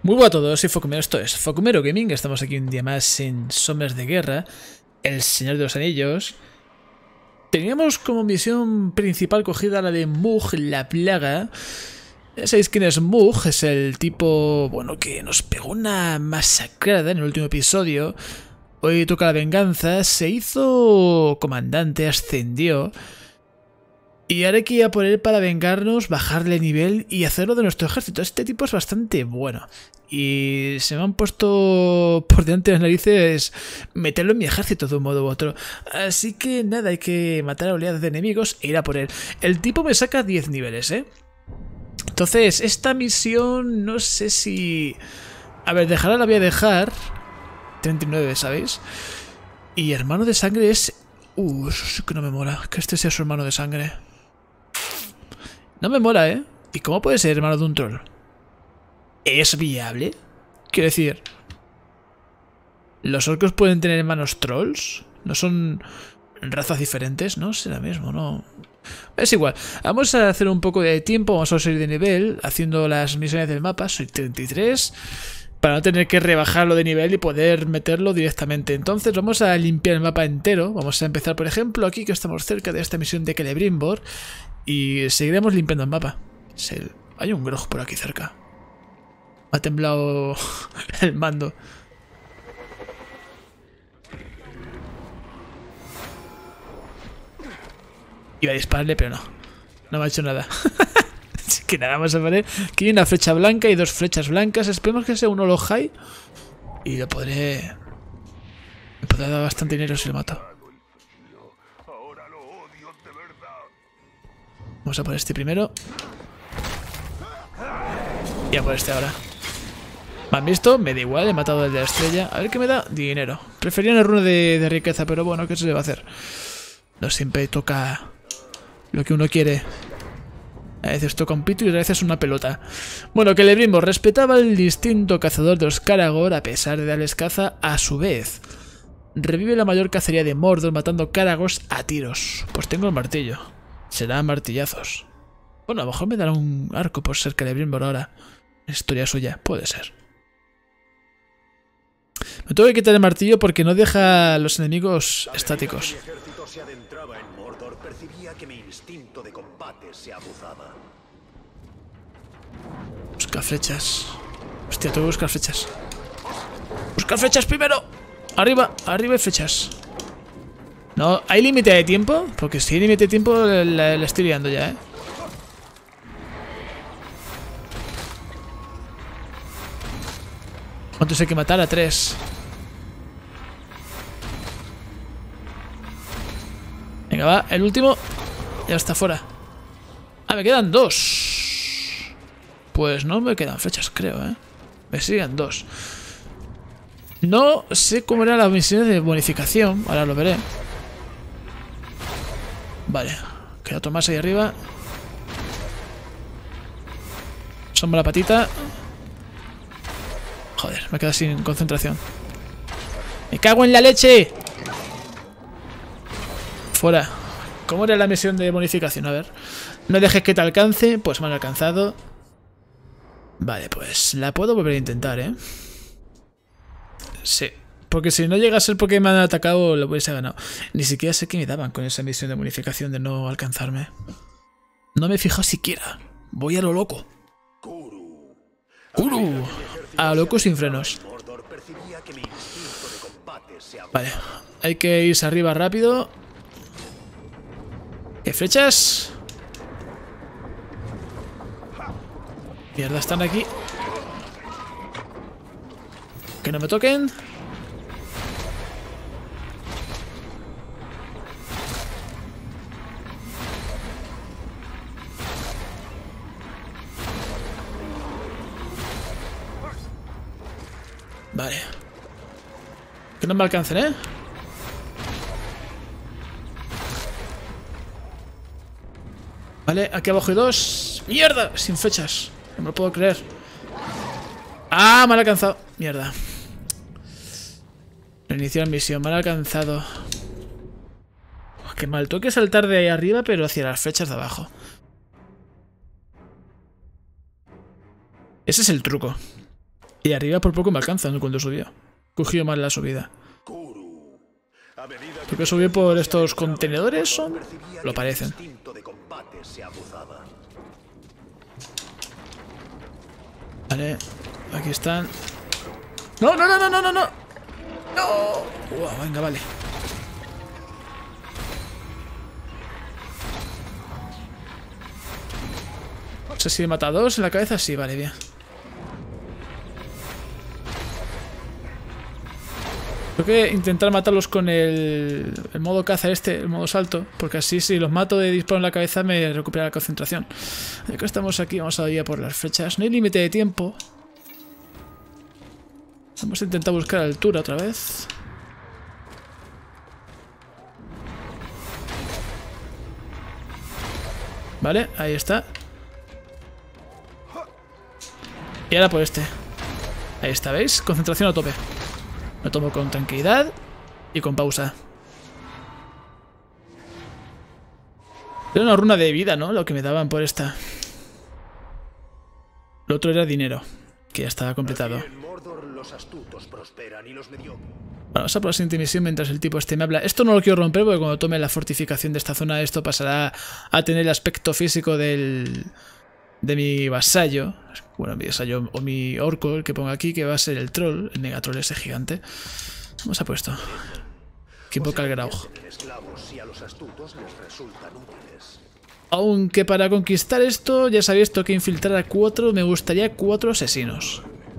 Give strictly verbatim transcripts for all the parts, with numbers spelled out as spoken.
Muy buenas a todos, soy Focumero, esto es Focumero Gaming, estamos aquí un día más en Sombras de Guerra, El Señor de los Anillos. Teníamos como misión principal cogida la de Mug, la plaga. Ya sabéis quién es Mug, es el tipo, bueno, que nos pegó una masacrada en el último episodio. Hoy toca la venganza, se hizo comandante, ascendió. Y ahora hay que ir a por él para vengarnos, bajarle nivel y hacerlo de nuestro ejército. Este tipo es bastante bueno. Y se me han puesto por delante de las narices meterlo en mi ejército de un modo u otro. Así que nada, hay que matar a oleadas de enemigos e ir a por él. El tipo me saca diez niveles, ¿eh? Entonces, esta misión no sé si... A ver, dejarla la voy a dejar. treinta y nueve, ¿sabéis? Y hermano de sangre es... Uh, eso sí que no me mola. Que este sea su hermano de sangre. No me mola, ¿eh? ¿Y cómo puede ser hermano de un troll? ¿Es viable? Quiero decir... ¿Los orcos pueden tener hermanos trolls? ¿No son razas diferentes? No será mismo, no... Es igual. Vamos a hacer un poco de tiempo. Vamos a subir de nivel haciendo las misiones del mapa. Soy treinta y tres... Para no tener que rebajarlo de nivel y poder meterlo directamente. Entonces vamos a limpiar el mapa entero. Vamos a empezar, por ejemplo, aquí que estamos cerca de esta misión de Celebrimbor. Y seguiremos limpiando el mapa. Hay un grog por aquí cerca. Ha temblado el mando. Iba a dispararle, pero no. No me ha hecho nada. Así que nada, vamos a poner aquí una flecha blanca y dos flechas blancas. Esperemos que sea un Olohai. Y lo podré... Me podrá dar bastante dinero si lo mato. Vamos a por este primero. Y a por este ahora. ¿Me han visto? Me da igual, he matado al de la estrella. A ver qué me da. Dinero. Prefería una runa de, de riqueza, pero bueno, ¿qué se le va a hacer? No siempre toca lo que uno quiere. A veces toca un pito y a veces una pelota. Bueno, Celebrimbor respetaba el distinto cazador de los Caragor a pesar de darles caza a su vez. Revive la mayor cacería de Mordor matando Caragors a tiros. Pues tengo el martillo. Serán martillazos. Bueno, a lo mejor me dará un arco por ser Celebrimbor ahora. Historia suya, puede ser. Me tengo que quitar el martillo porque no deja a los enemigos estáticos. Busca flechas. Hostia, tengo que buscar flechas. Busca flechas primero. Arriba, arriba hay flechas. No, ¿hay límite de tiempo? Porque si hay límite de tiempo la, la estoy liando ya, ¿eh? ¿Cuántos hay que matar? A tres. Venga, va, el último. Ya está fuera. Ah, me quedan dos. Pues no me quedan flechas, creo, ¿eh? Me siguen dos. No sé cómo era la misión de bonificación. Ahora lo veré. Vale. Queda otro más ahí arriba. Asoma la patita. Joder, me he quedado sin concentración. ¡Me cago en la leche! Fuera. ¿Cómo era la misión de bonificación? A ver. No dejes que te alcance. Pues me han alcanzado. Vale, pues la puedo volver a intentar, ¿eh? Sí. Porque si no llega a ser porque me han atacado, lo hubiese ganado. Ni siquiera sé qué me daban con esa misión de bonificación de no alcanzarme. No me he fijado siquiera. Voy a lo loco. ¡Kuru! A lo loco sin frenos. Vale. Hay que irse arriba rápido. ¿Qué flechas? Mierda, están aquí. Que no me toquen. Vale. Que no me alcancen, ¿eh? Vale, aquí abajo hay dos. ¡Mierda! Sin flechas. No me lo puedo creer. ¡Ah! Me han alcanzado. Mierda. Reiniciar misión. Me han alcanzado. Qué mal. Tengo que saltar de ahí arriba, pero hacia las flechas de abajo. Ese es el truco. Y arriba por poco me alcanzan cuando subía. Cogió mal la subida. Porque subí por estos contenedores son... Lo parecen. Vale, aquí están. ¡No, no, no, no, no, no! ¡No! ¡No! Uah, venga, vale. No sé si he matado a dos en la cabeza. Sí, vale, bien. Tengo que intentar matarlos con el, el modo caza este, el modo salto, porque así si los mato de disparo en la cabeza me recupera la concentración. Ya que estamos aquí, vamos a ir a por las flechas. No hay límite de tiempo. Vamos a intentar buscar altura otra vez. Vale, ahí está. Y ahora por este. Ahí está, ¿veis? Concentración a tope. Lo tomo con tranquilidad y con pausa. Era una runa de vida, ¿no? Lo que me daban por esta. Lo otro era dinero, que ya estaba completado. Vamos a por la siguiente misión mientras el tipo este me habla. Esto no lo quiero romper porque cuando tome la fortificación de esta zona esto pasará a tener el aspecto físico del... de mi vasallo. Bueno, mi vasallo o mi orco, el que pongo aquí, que va a ser el troll, el megatroll ese gigante. Vamos a por esto. Que invoca el Graug. Aunque para conquistar esto, ya sabéis, tengo que infiltrar a cuatro. Me gustaría cuatro asesinos.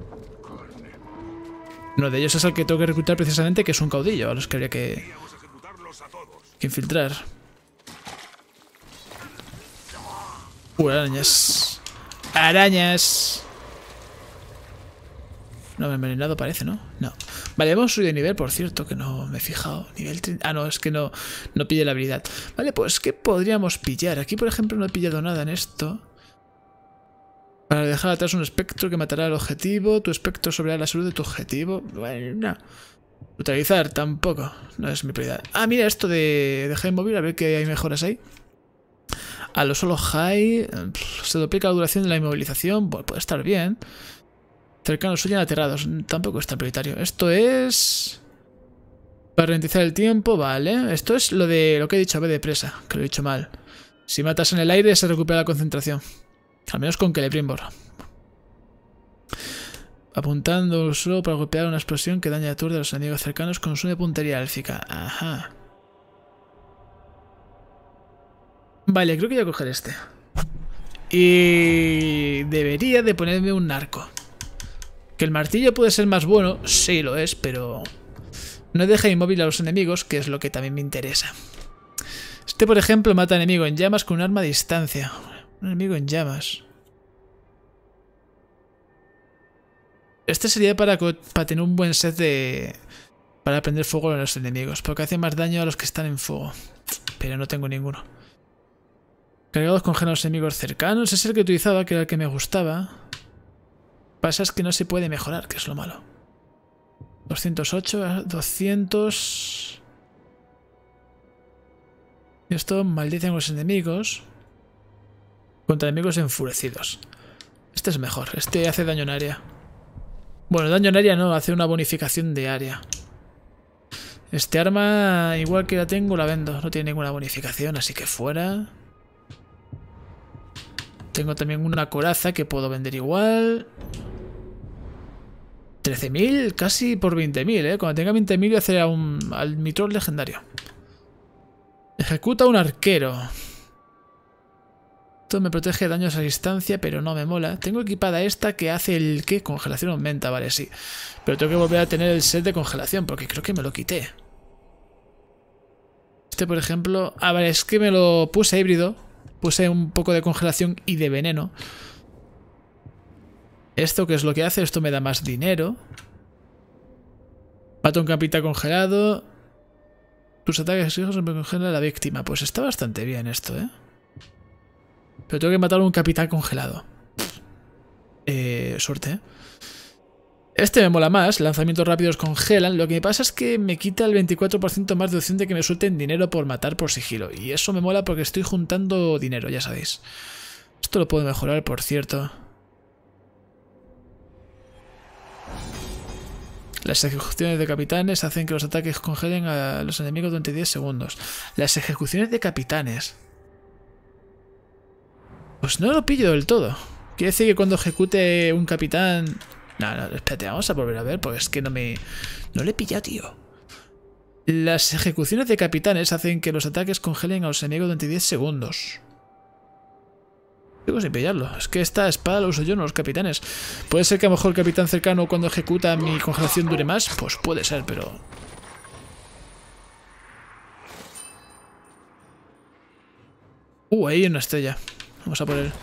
Uno de ellos es el que tengo que reclutar precisamente, que es un caudillo, a los que habría que, que infiltrar. Uh, arañas. Arañas. No me he envenenado, parece, ¿no? No. Vale, hemos subido de nivel, por cierto, que no me he fijado. Nivel treinta. Ah, no, es que no, no pillé la habilidad. Vale, pues, ¿qué podríamos pillar? Aquí, por ejemplo, no he pillado nada en esto. Para dejar atrás un espectro que matará al objetivo. Tu espectro sobreará la salud de tu objetivo. Bueno, no. Utilizar tampoco. No es mi prioridad. Ah, mira esto de dejar inmóvil. A ver qué hay mejoras ahí. A lo solo high. Se duplica la duración de la inmovilización. Bueno, puede estar bien. Cercanos huyen aterrados. Tampoco es tan prioritario. Esto es... Para ralentizar el tiempo. Vale. Esto es lo de lo que he dicho. A ver, de presa. Que lo he dicho mal. Si matas en el aire se recupera la concentración. Al menos con Celebrimbor. Apuntando solo para golpear una explosión que daña a todos de los enemigos cercanos. Consume puntería élfica. Ajá. Vale, creo que voy a coger este. Y debería de ponerme un narco. Que el martillo puede ser más bueno. Sí, lo es, pero no deja inmóvil a los enemigos, que es lo que también me interesa. Este, por ejemplo, mata a enemigo en llamas con un arma a distancia. Un enemigo en llamas. Este sería para, para tener un buen set de... Para prender fuego a los enemigos. Porque hace más daño a los que están en fuego. Pero no tengo ninguno. Cargados congela a los enemigos cercanos. Es el que utilizaba, que era el que me gustaba. Pasa es que no se puede mejorar, que es lo malo. doscientos ocho, doscientos... Y esto maldice a los enemigos. Contra enemigos enfurecidos. Este es mejor. Este hace daño en área. Bueno, daño en área no, hace una bonificación de área. Este arma, igual que la tengo, la vendo. No tiene ninguna bonificación, así que fuera. Tengo también una coraza que puedo vender igual. trece mil, casi por veinte mil, ¿eh? Cuando tenga veinte mil voy a hacer a un, al mi troll legendario. Ejecuta un arquero. Esto me protege de daños a distancia, pero no me mola. Tengo equipada esta que hace el... ¿Qué? Congelación aumenta, vale, sí. Pero tengo que volver a tener el set de congelación, porque creo que me lo quité. Este, por ejemplo... Ah, vale, es que me lo puse híbrido. Puse un poco de congelación y de veneno. Esto, ¿qué es lo que hace? Esto me da más dinero. Mata un capitán congelado. Tus ataques hijos me congelan a la víctima. Pues está bastante bien esto, ¿eh? Pero tengo que matar a un capitán congelado. Eh, suerte, ¿eh? Este me mola más. Lanzamientos rápidos congelan. Lo que me pasa es que me quita el veinticuatro por ciento más de opción de que me suelten dinero por matar por sigilo. Y eso me mola porque estoy juntando dinero, ya sabéis. Esto lo puedo mejorar, por cierto. Las ejecuciones de capitanes hacen que los ataques congelen a los enemigos durante diez segundos. Las ejecuciones de capitanes. Pues no lo pillo del todo. Quiere decir que cuando ejecute un capitán... No, no, espérate, vamos a volver a ver porque es que no me... No le he pillado, tío. Las ejecuciones de capitanes hacen que los ataques congelen a los enemigos durante diez segundos. Sigo sin pillarlo. Es que esta espada la uso yo, no los capitanes. Puede ser que a lo mejor el capitán cercano cuando ejecuta mi congelación dure más. Pues puede ser, pero... Uh, ahí hay una estrella. Vamos a por él.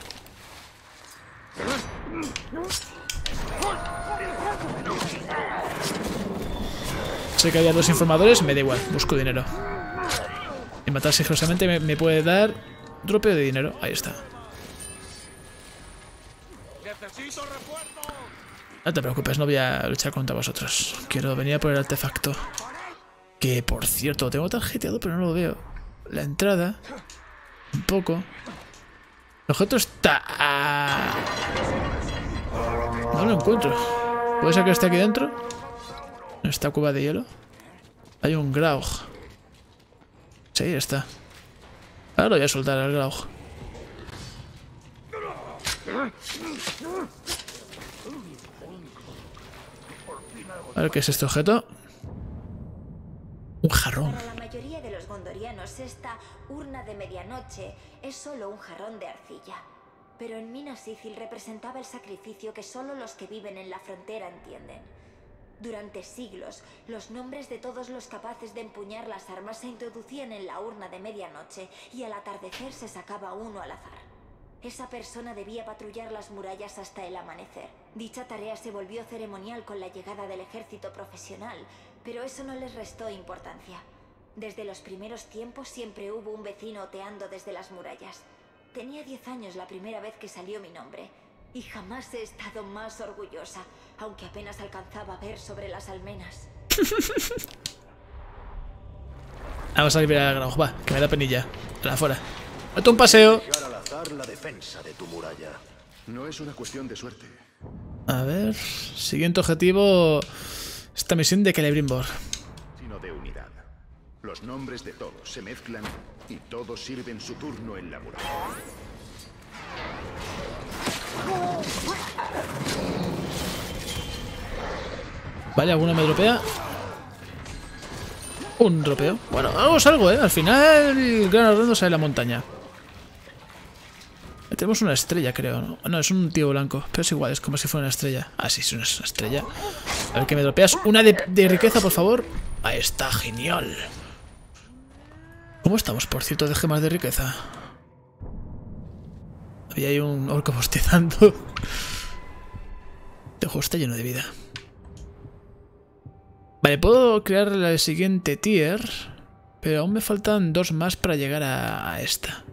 Sé que había dos informadores, me da igual, busco dinero. Y matar sigilosamente me, me puede dar dropeo de dinero. Ahí está. No te preocupes, no voy a luchar contra vosotros. Quiero venir a por el artefacto. Que, por cierto, lo tengo tarjeteado, pero no lo veo. La entrada. Un poco. El objeto está... Ah. No lo encuentro. ¿Puede ser que esté aquí dentro? En esta cueva de hielo. Hay un Graug. Sí, ahí está. Ahora lo voy a soltar al Graug. A ver qué es este objeto. Un jarrón. Para la mayoría de los gondorianos, esta urna de medianoche es solo un jarrón de arcilla. Pero en Minas Ithil representaba el sacrificio que solo los que viven en la frontera entienden. Durante siglos, los nombres de todos los capaces de empuñar las armas se introducían en la urna de medianoche y al atardecer se sacaba uno al azar. Esa persona debía patrullar las murallas hasta el amanecer. Dicha tarea se volvió ceremonial con la llegada del ejército profesional, pero eso no les restó importancia. Desde los primeros tiempos siempre hubo un vecino oteando desde las murallas. Tenía diez años la primera vez que salió mi nombre, y jamás he estado más orgullosa, aunque apenas alcanzaba a ver sobre las almenas. Vamos a liberar a Graug, va, que me da penilla. A la fuera. ¡Date un paseo! Dejar al azar la defensa de tu muralla. No es una cuestión de suerte. A ver... Siguiente objetivo... Esta misión de Celebrimbor. Sino de unidad. Los nombres de todos se mezclan y todos sirven su turno en la muralla. Vale, ¿alguno me dropea? Un dropeo. Bueno, hagamos algo, ¿eh? Al final el gran arredo sale de la montaña. Tenemos una estrella, creo, ¿no? No, es un tío blanco. Pero es igual, es como si fuera una estrella. Ah, sí, es una estrella. A ver, que me dropeas. Una de, de riqueza, por favor. Ahí está, genial. ¿Cómo estamos, por cierto, de gemas de riqueza? Había ahí un orco bostezando. Este juego está lleno de vida. Vale, puedo crear la siguiente tier, pero aún me faltan dos más para llegar a, a esta.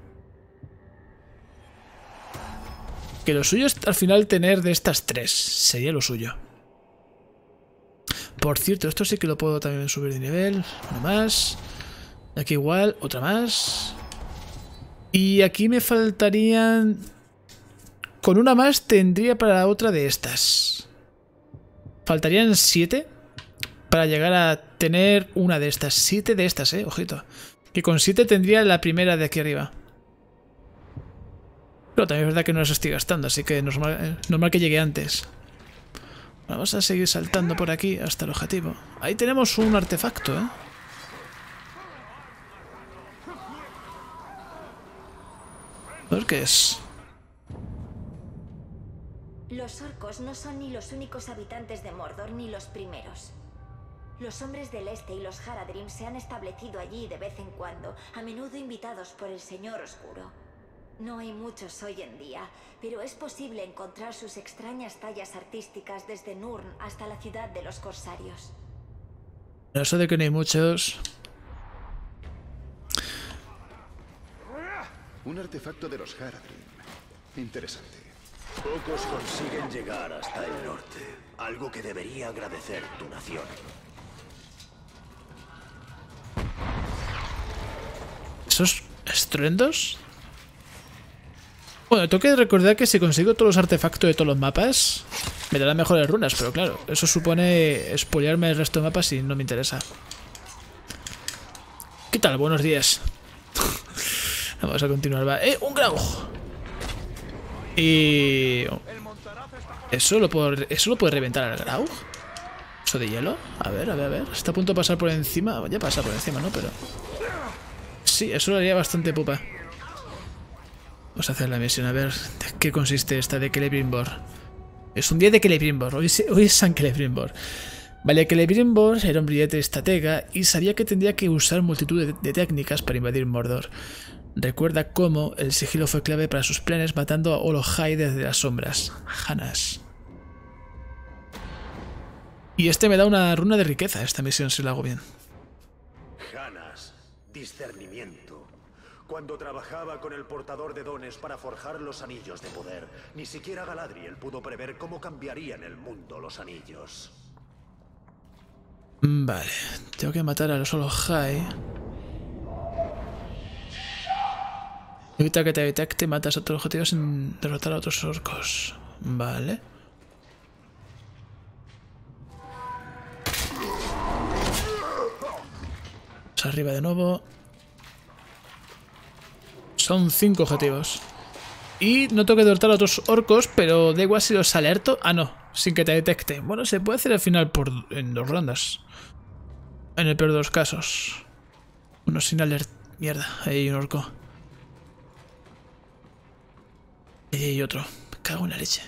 Que lo suyo es al final tener de estas tres. Sería lo suyo. Por cierto, esto sí que lo puedo también subir de nivel. Una más. Aquí igual, otra más. Y aquí me faltarían... Con una más tendría para otra de estas. Faltarían siete para llegar a tener una de estas. Siete de estas, eh, ojito. Que con siete tendría la primera de aquí arriba. Pero también es verdad que no las estoy gastando, así que normal, eh, normal que llegue antes. Vamos a seguir saltando por aquí hasta el objetivo. Ahí tenemos un artefacto, eh. A ver qué es. Los orcos no son ni los únicos habitantes de Mordor ni los primeros. Los hombres del este y los Haradrim se han establecido allí de vez en cuando, a menudo invitados por el Señor Oscuro. No hay muchos hoy en día, pero es posible encontrar sus extrañas tallas artísticas desde Nurn hasta la ciudad de los corsarios. No sé de que no hay muchos. Un artefacto de los Haradrim. Interesante. Pocos consiguen llegar hasta el norte, algo que debería agradecer tu nación. ¿Esos estruendos? Bueno, tengo que recordar que si consigo todos los artefactos de todos los mapas, Me darán mejores runas, pero claro, eso supone spoilearme el resto de mapas y no me interesa. ¿Qué tal? Buenos días. Vamos a continuar, va. ¡Eh! ¡Un Graug! Y... ¿Eso lo, puedo, ¿Eso lo puede reventar al Graug? ¿Eso de hielo? A ver, a ver, a ver. Está a punto de pasar por encima. Ya pasa por encima, ¿no? Pero... Sí, eso lo haría bastante pupa. Vamos a hacer la misión, a ver de qué consiste esta de Celebrimbor. Es un día de Celebrimbor. Hoy, hoy es San Celebrimbor. Vale, Celebrimbor era un brillante estratega y sabía que tendría que usar multitud de, de técnicas para invadir Mordor. Recuerda cómo el sigilo fue clave para sus planes matando a Olohai desde las sombras. Hanas. Y este me da una runa de riqueza, esta misión, si lo hago bien. Hanas, discernimiento. Cuando trabajaba con el portador de dones para forjar los anillos de poder, ni siquiera Galadriel pudo prever cómo cambiarían el mundo los anillos. Vale, tengo que matar a los Olohai. Evita que te detecte, matas a otros objetivos sin derrotar a otros orcos. Vale. Vamos arriba de nuevo. Son cinco objetivos. Y no tengo que derrotar a otros orcos, pero da igual si los alerto. Ah, no, sin que te detecte. Bueno, se puede hacer al final por en dos rondas. En el peor de los casos. Uno sin alert. Mierda, ahí hay un orco. Y hay otro. Me cago en la leche.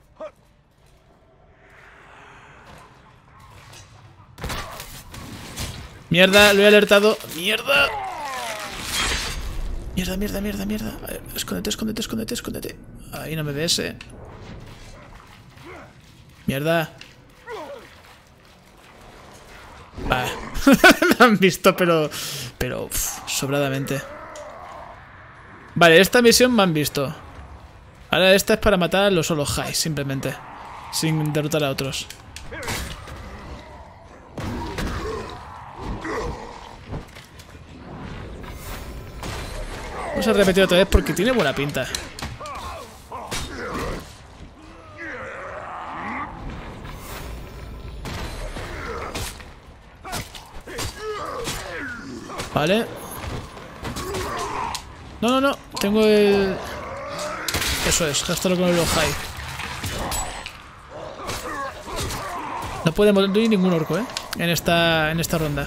Mierda, lo he alertado. Mierda. Mierda, mierda, mierda, mierda. A ver, escóndete, escóndete, escóndete, escóndete. Ahí no me ves, eh. Mierda. Vale. Me han visto, pero... Pero... Uf, sobradamente. Vale, esta misión me han visto. Ahora esta es para matar a los Olohai, simplemente. Sin derrotar a otros. Vamos a repetir otra vez porque tiene buena pinta. Vale. No, no, no. Tengo el... Eso es, gastarlo con el Olohai. No puede morir ningún orco, ¿eh? En esta, en esta ronda.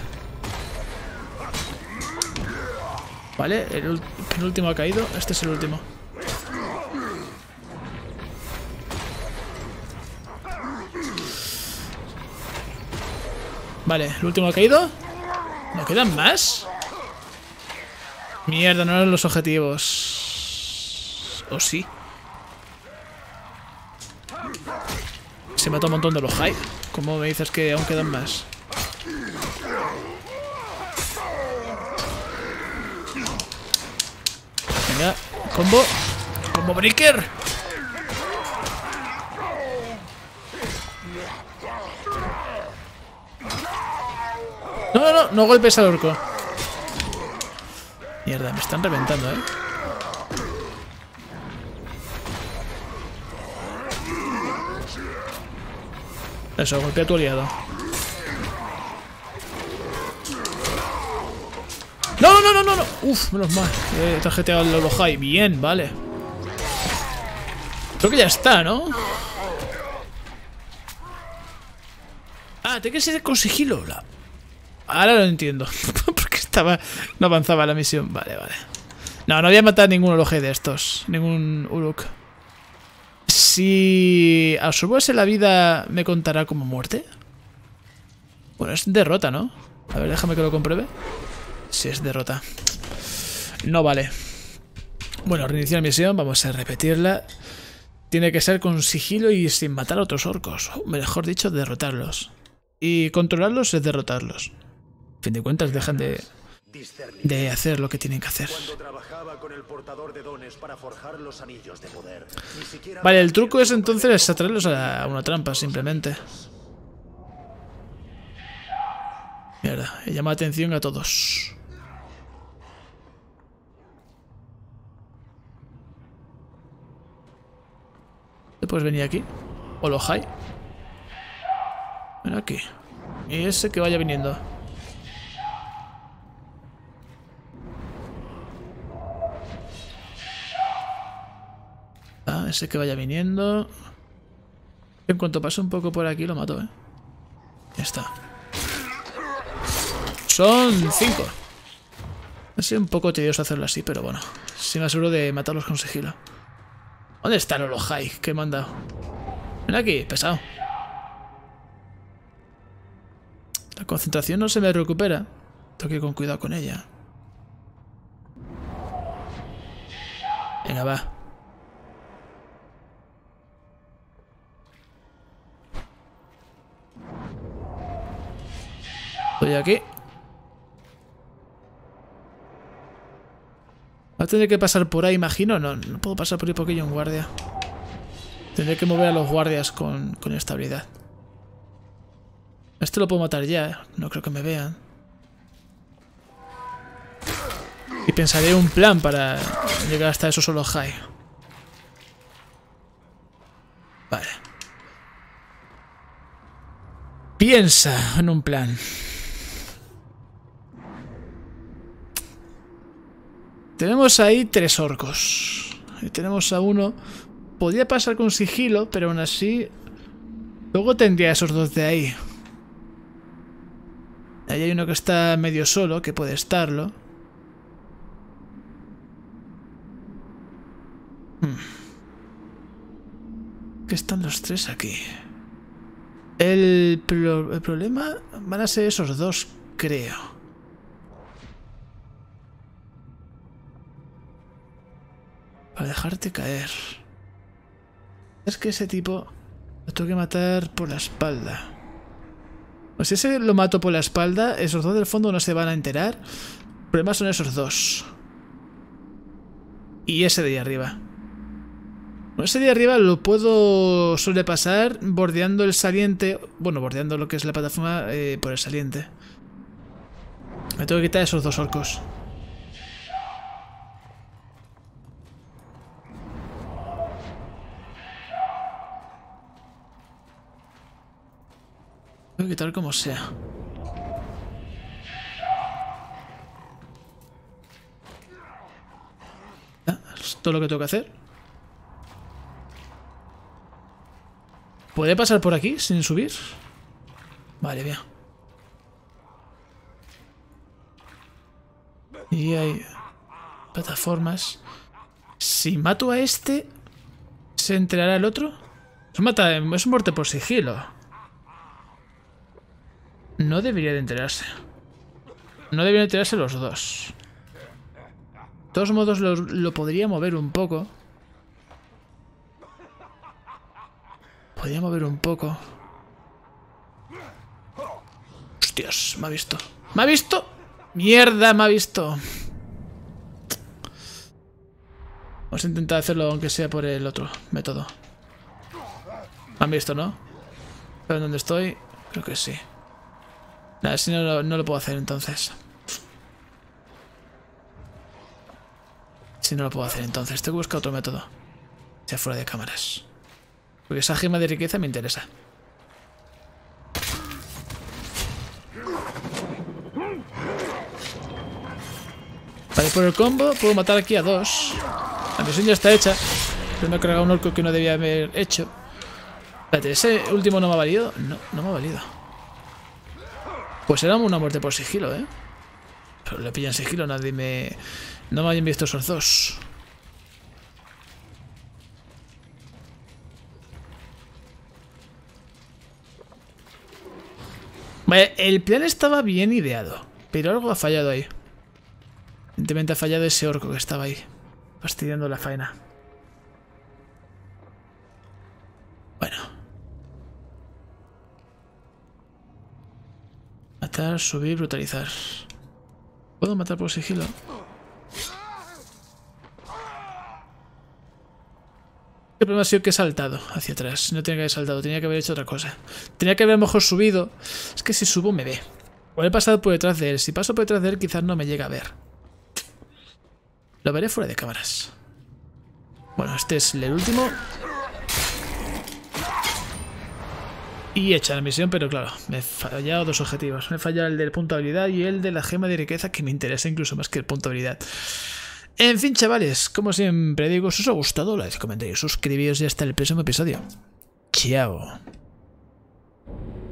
Vale, el penúltimo ha caído. Este es el último. Vale, el último ha caído. ¿No quedan más? Mierda, no eran los objetivos. ¿O sí? Se mató un montón de Olohai. ¿Cómo me dices que aún quedan más? Venga, combo. Combo breaker. No, no, no, no golpes al orco. Mierda, me están reventando, eh. Eso, golpea a tu aliado. No, no, no, no, no, no. Uf, menos mal. He tarjeteado el Olohai. Bien, vale. Creo que ya está, ¿no? Ah, tiene que ser con sigilo. La... Ahora lo entiendo. Porque estaba... No avanzaba la misión. Vale, vale. No, no voy a matar ningún Olohai de estos. Ningún Uruk. Si absorbo ese la vida, ¿me contará como muerte? Bueno, es derrota, ¿no? A ver, déjame que lo compruebe. Si es derrota. No vale. Bueno, reiniciar misión. Vamos a repetirla. Tiene que ser con sigilo y sin matar a otros orcos. O mejor dicho, derrotarlos. Y controlarlos es derrotarlos. A fin de cuentas, dejan de... de hacer lo que tienen que hacer. Vale, el truco es entonces atraerlos a una trampa, simplemente. Mierda, he llamado atención a todos. ¿Te puedes venir aquí? Olohai. Ven aquí. Y ese que vaya viniendo. Ah, ese que vaya viniendo. En cuanto pase un poco por aquí lo mato, eh. Ya está. Son cinco. Ha sido un poco tedioso hacerlo así, pero bueno. Sí me aseguro de matarlos con sigilo. ¿Dónde está el Olohai que me han dado? Ven aquí, pesado. La concentración no se me recupera. Tengo que ir con cuidado con ella. Venga, va. Estoy aquí. Va a tener que pasar por ahí, imagino. No, no puedo pasar por ahí porque hay un guardia. Tendré que mover a los guardias con, con estabilidad. Este lo puedo matar ya. No creo que me vean. Y pensaré un plan para llegar hasta esos Olohai. Vale. Piensa en un plan. Tenemos ahí tres orcos. Y tenemos a uno. Podría pasar con sigilo, pero aún así... Luego tendría esos dos de ahí. Ahí hay uno que está medio solo, que puede estarlo. Hmm. ¿Qué están los tres aquí? El, pro el problema van a ser esos dos, creo. Para dejarte caer. Es que ese tipo lo tengo que matar por la espalda. Pues si ese lo mato por la espalda, esos dos del fondo no se van a enterar. El problema son esos dos. Y ese de ahí arriba. Bueno, ese de ahí arriba lo puedo sobrepasar bordeando el saliente. Bueno, bordeando lo que es la plataforma eh, por el saliente. Me tengo que quitar esos dos orcos. Tengo que quitar como sea. Ah, es todo lo que tengo que hacer. ¿Puede pasar por aquí sin subir? Vale, bien. Y hay plataformas. Si mato a este, ¿se enterará el otro? Es, mata, es muerte por sigilo. No debería de enterarse. No deberían enterarse los dos. De todos modos lo, lo podría mover un poco. Podría mover un poco. Hostias, me ha visto. ¿Me ha visto? ¡Mierda, me ha visto! Vamos a intentar hacerlo aunque sea por el otro método. Me han visto, ¿no? ¿Saben dónde estoy? Creo que sí. Nada, si no, no, no lo puedo hacer entonces. Si no lo puedo hacer entonces, tengo que buscar otro método. Sea fuera de cámaras. Porque esa gema de riqueza me interesa. Vale, por el combo puedo matar aquí a dos. La misión ya está hecha. Pero me he cargado un orco que no debía haber hecho. Espérate, ¿ese último no me ha valido? No, no me ha valido. Pues era una muerte por sigilo, ¿eh? Pero le pillan sigilo, nadie me... No me hayan visto esos dos. Vale, el plan estaba bien ideado, pero algo ha fallado ahí. Evidentemente ha fallado ese orco que estaba ahí, fastidiando la faena. Bueno. Matar, subir, brutalizar. ¿Puedo matar por sigilo? El problema ha sido que he saltado hacia atrás. No tenía que haber saltado, tenía que haber hecho otra cosa. Tenía que haber a lo mejor subido. Es que si subo me ve. O he pasado por detrás de él. Si paso por detrás de él quizás no me llegue a ver. Lo veré fuera de cámaras. Bueno, este es el último. Y hecha la misión, pero claro, me he fallado dos objetivos. Me he fallado el del punto de habilidad y el de la gema de riqueza, que me interesa incluso más que el punto de habilidad. En fin, chavales, como siempre digo, si os ha gustado, like, comentáis, suscribíos y hasta el próximo episodio. Chao.